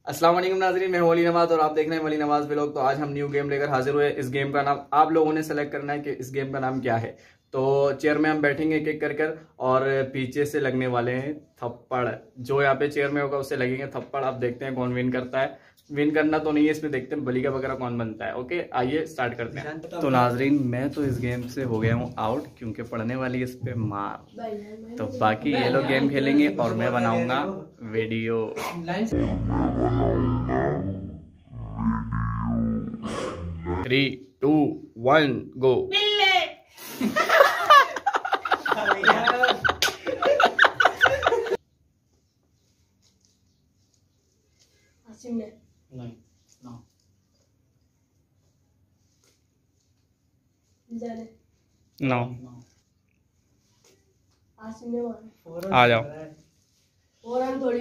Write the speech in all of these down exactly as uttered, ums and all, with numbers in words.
अस्सलाम वालेकुम नाज़रीन, मैं हूं वली नवाज और आप देख रहे हैं वली नवाज व्लॉग। तो आज हम न्यू गेम लेकर हाजिर हुए। इस गेम का नाम आप लोगों ने सेलेक्ट करना है कि इस गेम का नाम क्या है। तो चेयर में हम बैठेंगे एक एक कर कर और पीछे से लगने वाले हैं थप्पड़। जो यहाँ पे चेयर में होगा उससे लगेंगे थप्पड़। अब देखते हैं कौन विन करता है। विन करना तो नहीं है इसमें, देखते हैं बलिका वगैरह कौन बनता है। ओके आइए स्टार्ट करते हैं। तो नाजरीन मैं तो इस गेम से हो गया हूँ आउट क्योंकि पड़ने वाली इस पे मार। तो बाकी ये लोग गेम खेलेंगे और मैं बनाऊंगा video. Three two one go. नहीं नो नो आ जाओ। और हम थोड़ी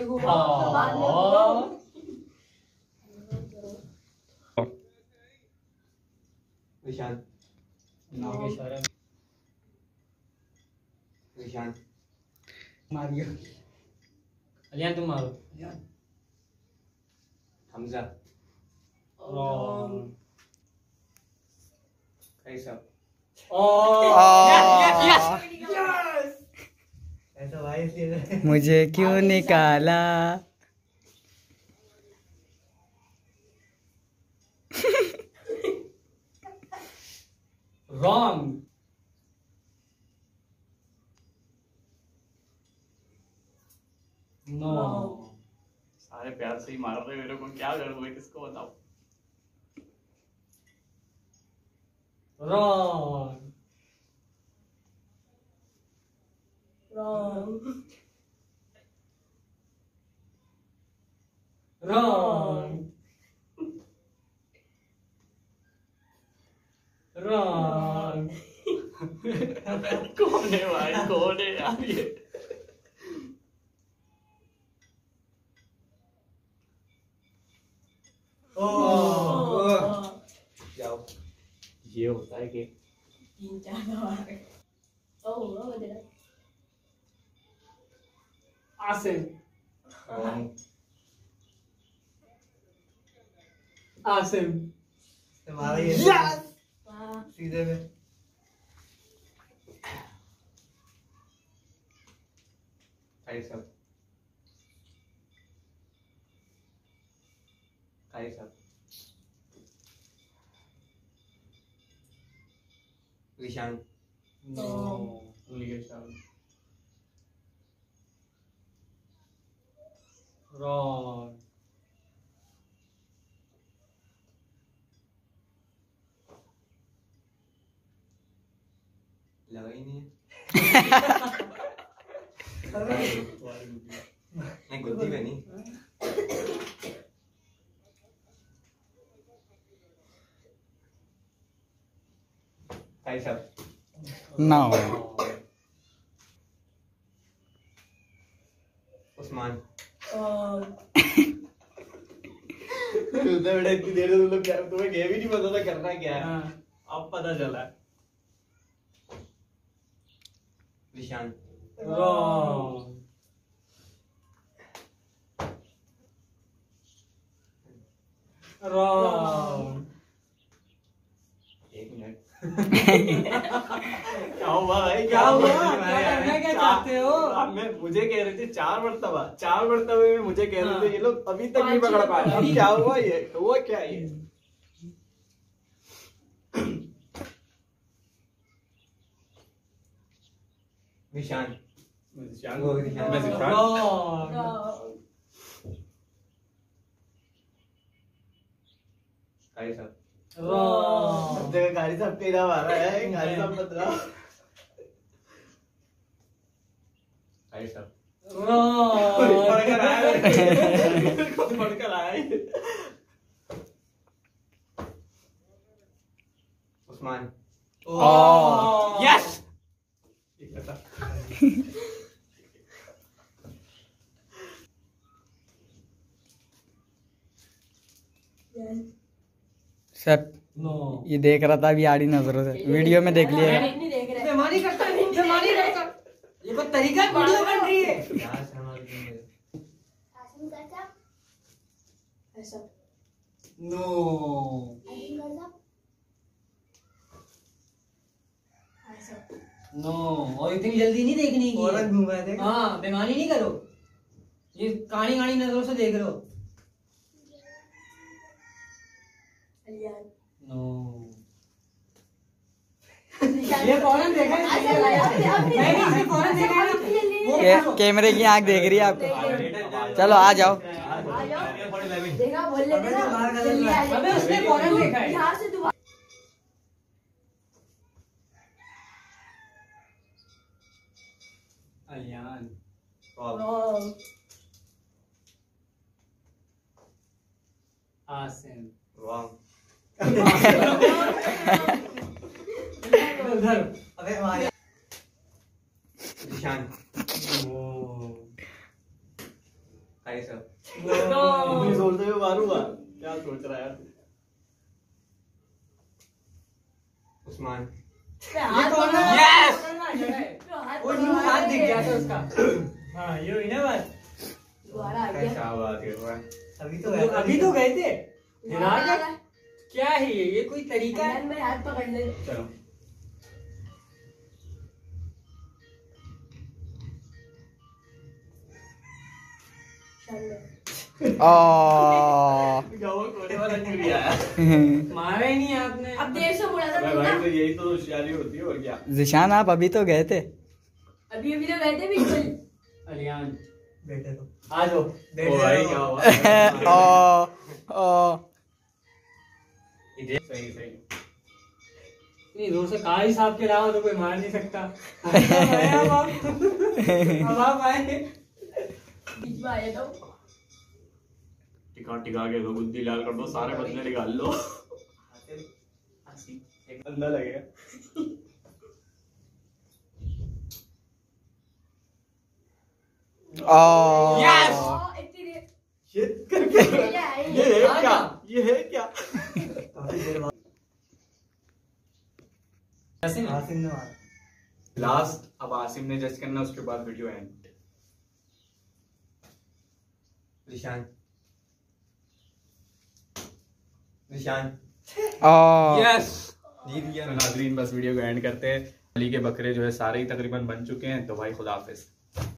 विशाल विशाल मारियो अलियान तुम मारो हमजा कैसा ऐसा भाई इसलिए मुझे क्यों निकाला। रॉन्ग नो सारे प्यार से ही मार रहे मेरे को, क्या करूं मैं, किसको बताऊं। रॉन्ग रॉन्ग रॉन्ग कौन है भाई, कौन है यार ये। जाओ ये होता है कि तीन चार आसिम आसिम तुम्हारा ये सीधे में कैसा कैसा विशाल नो विशाल रॉन्ग लगा ही नहीं नहीं गुद्दी में नहीं कैसा नो उस्मान बड़ा इतनी देर से तुम लोग क्या, तुम्हें गेम ही नहीं पता था करना क्या है। अब पता चला। विशाल रॉन्ग रॉन्ग एक मिनट क्या हुआ भाई, क्या हुआ, करना क्या चाहते हो? आप मैं मुझे कह रहे थे चार मरतबा चार मरतबे में मुझे कह रहे थे, ये लोग अभी तक नहीं पकड़ पाए। अब क्या हुआ, ये हुआ क्या ये। विशाल मैं वो विशाल मैं जिशान। कैसा सब जगह गाड़ी साहब के नाम आ रहा है, गाड़ी साहब बदला। कैसा पढ़कर आया है, पढ़कर आया है। उस्मान यस सर नो ये देख रहा था अभी आड़ी नजरों से, वीडियो में देख लिया। नहीं देख रहे, बेमानी करता है, बेमानी करता। ये कोई तरीका वीडियो बन रही है। ऐसा नो ऐसा नो, और इतनी जल्दी नहीं देखनी की औरत घूमा देगा। हाँ, बेमानी नहीं करो, ये कानी कानी नजरों से देख रहे हो। अलियान नो, ये फौरन देखा है, नहीं नहीं इसने फौरन देखा है ना। वो के, कैमरे की आंख देख रही है आपको। चलो आ जाओ। देखा बोल लेते ना जल्दी आ जाओ। अबे उसने फौरन देखा है। यहाँ से दोबारा अलियान, रॉन्ग आसिम, उधर, अबे मारे निशान हाय सर अपनी सोचते हुए मारूंगा, क्या सोच रहा है यार? उस्मान हाथ कौन पकड़ो, है? Yes! पकड़ना जगह है। हाथ वो पकड़ो, न्यू हाथ दिख गया था आगे। उसका। हाँ, ये हुई ना बात। दोबारा आ गया। कैसा बात कर रहा है अभी तो तो अभी तो गए थे। दोबारा आ दिमाग गया। में क्या है ये? ये कोई तरीका है? अलियान भाई हाथ पकड़ ले। चलो शानदार। ओ क्या वो कोने वाला क्यों नहीं आया? मारा ही नहीं आपने। अब देर से बोला था अबे तुमने। भाई, तो यही तो होशियारी होती है और क्या? जिशान आप अभी तो गए थे। अभी अभी तो गए थे बिल्कुल। अलियान, बैठे तो आ जाओ। ओ भाई क्या हुआ? ओ ओ सही सही। इतनी दूर से कारी साहब के अलावा तो कोई मार नहीं सकता। अब आप अब आप आए। बीच में आया तो टिका टिका के दो, बुद्धि लाल कर दो, सारे बदले निकाल लो। एक बंदा लगेगा। ओ Yes! ओ, इतनी देर शिट करके ये है, ये ये है क्या? ये है क्या? काफी देर बाद आसिम, आसिम ने मारा लास्ट अब आसिम ने जज करना, उसके बाद वीडियो एंड। निशान निशान ओ यस। जीत गया नाजरीन बस वीडियो को एंड करते हैं। अली के बकरे जो है सारे ही तकरीबन बन चुके हैं, तो भाई खुदा हाफिज।